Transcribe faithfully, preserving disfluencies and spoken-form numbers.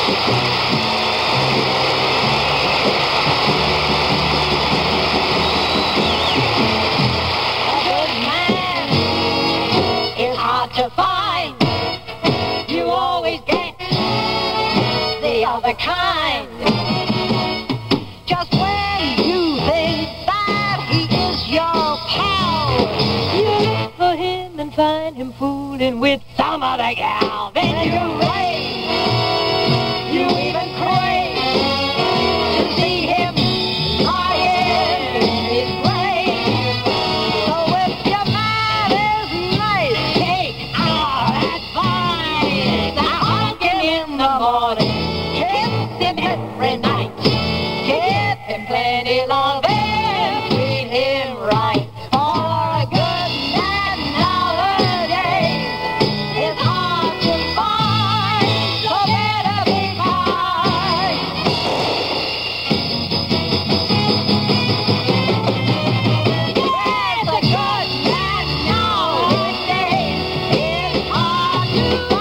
To find you always get the other kind. Just when you think that he is your pal, you look for him and find him fooling with some other gal. Then you rage, you even crave to see him lying in his grave. So if your man is nice, take our advice. Hug him in the morning, kiss him every night, give him plenty love and treat him right. For a good man nowadays is hard to find, so better be kind. Yes, a good man nowadays is hard to find.